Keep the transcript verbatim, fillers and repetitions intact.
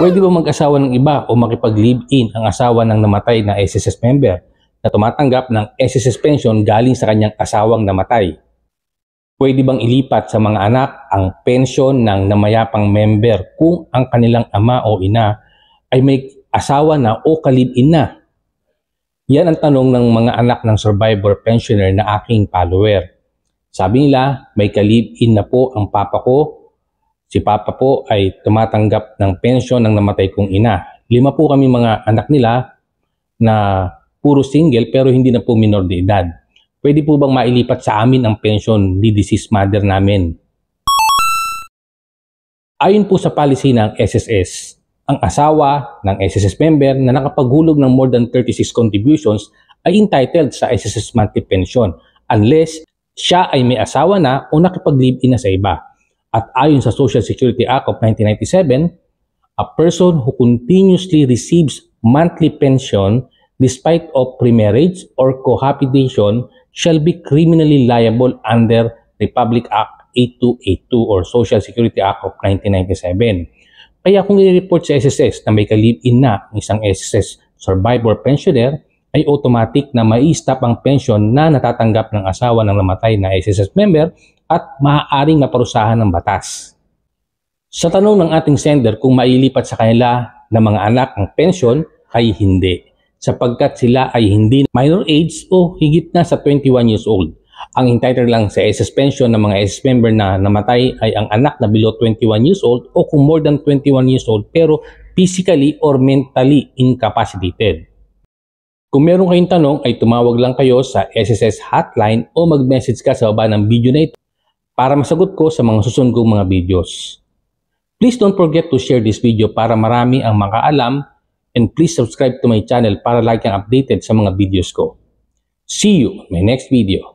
Pwede ba mag-asawa ng iba o makipag-live-in ang asawa ng namatay na S S S member na tumatanggap ng S S S pension galing sa kanyang asawang namatay? Pwede bang ilipat sa mga anak ang pensyon ng namayapang member kung ang kanilang ama o ina ay may asawa na o ka-live-in na? Yan ang tanong ng mga anak ng survivor pensioner na aking follower. Sabi nila, may ka-live-in na po ang papa ko. Si papa po ay tumatanggap ng pensyon ng namatay kong ina. Lima po kami mga anak nila na puro single pero hindi na po minor de edad. Pwede po bang mailipat sa amin ang pensyon ni deceased mother namin? Ayon po sa policy ng S S S, ang asawa ng S S S member na nakapaghulog ng more than thirty-six contributions ay entitled sa S S S monthly pension unless siya ay may asawa na o nakipag-live-in na sa iba. At ayon sa Social Security Act of nineteen ninety-seven, a person who continuously receives monthly pension despite of premarriage or cohabitation shall be criminally liable under Republic Act eighty-two eighty-two or Social Security Act of nineteen ninety-seven. Kaya kung i-report sa S S S na may ka-live-in na isang S S S survivor pensioner, ay automatic na mai-stop ang pension na natatanggap ng asawa ng namatay na S S S member at maaaring maparusahan ng batas. Sa tanong ng ating sender kung mailipat sa kanila ng mga anak ang pension ay hindi, sapagkat sila ay hindi minor age o higit na sa twenty-one years old. Ang entitled lang sa S S pension ng mga S S member na namatay ay ang anak na below twenty-one years old o kung more than twenty-one years old pero physically or mentally incapacitated. Kung meron kayong tanong ay tumawag lang kayo sa S S S hotline o mag-message ka sa baba ng video na ito para masagot ko sa mga susunod kong mga videos. Please don't forget to share this video para marami ang makaalam, and please subscribe to my channel para lagi kang updated sa mga videos ko. See you in my next video.